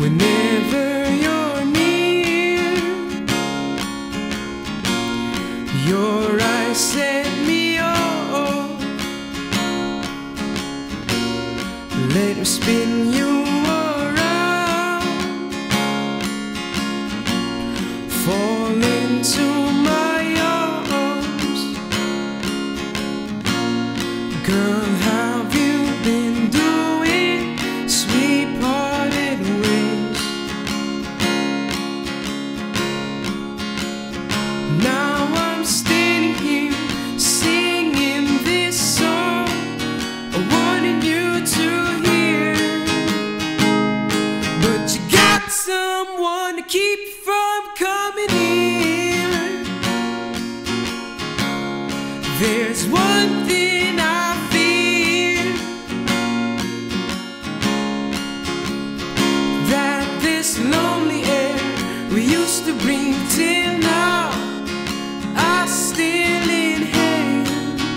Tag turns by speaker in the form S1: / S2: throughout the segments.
S1: Whenever you're near, your eyes set me off. Let me spin you around, fall into my arms. Girl, have you been doing sweet-hearted ways? Now I'm standing here singing this song, wanting you to hear, but you got someone to keep from coming here. There's one thing I fear, that this lonely air we used to breathe till now I still inhale.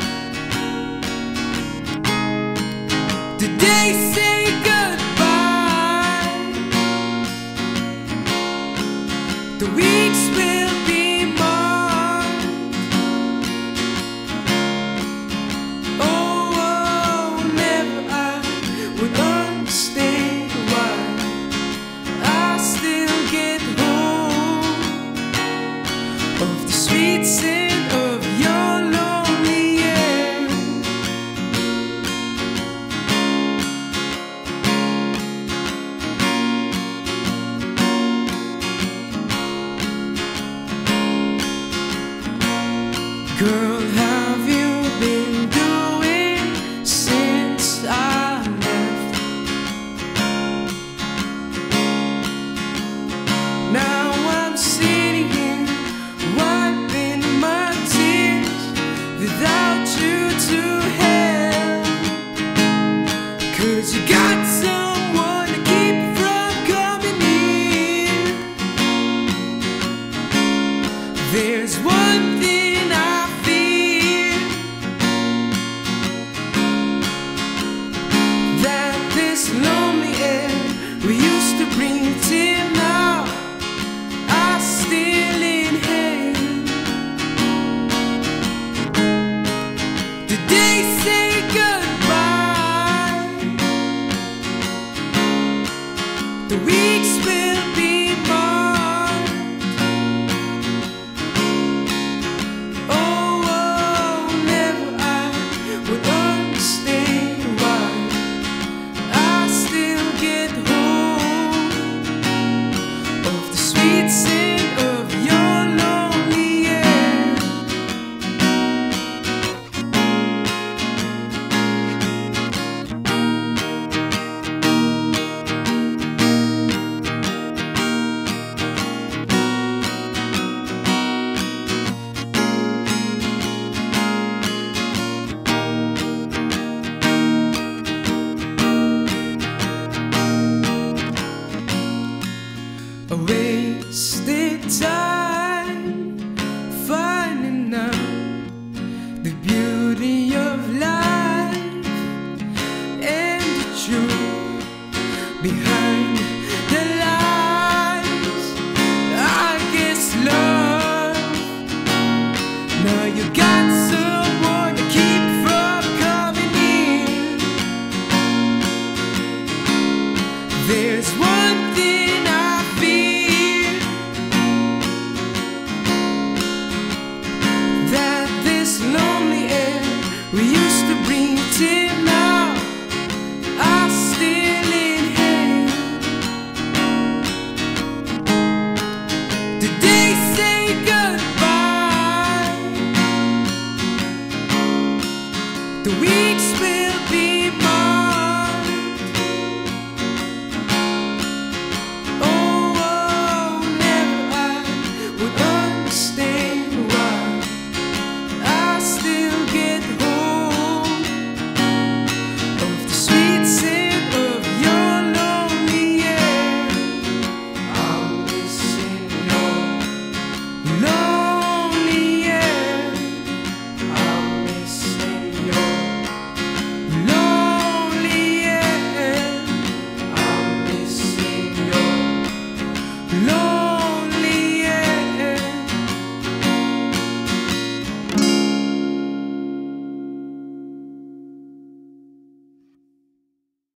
S1: Did they say goodbye? The weeks will be marked. Oh, never I would understand why I still get hold of the sweet scent of your lonely air. Girl, have you been doing since I left? Now I'm sitting here wiping my tears without you to help, 'cause you got someone to keep from coming here. There's one thing I fear, that this lonely air we used to breathe till now I still inhale. Did they say goodbye? The weeks will be marked. Oh, never I would understand why I still get hold of the sweet scent of your lonely air. I wasted time finding out the beauty of life and the truth behind the lies. I guess love, now you got someone to keep from coming in. There's one thing I fear, that this lonely air we used to breathe till now I still inhale. Did they say goodbye? The weeks will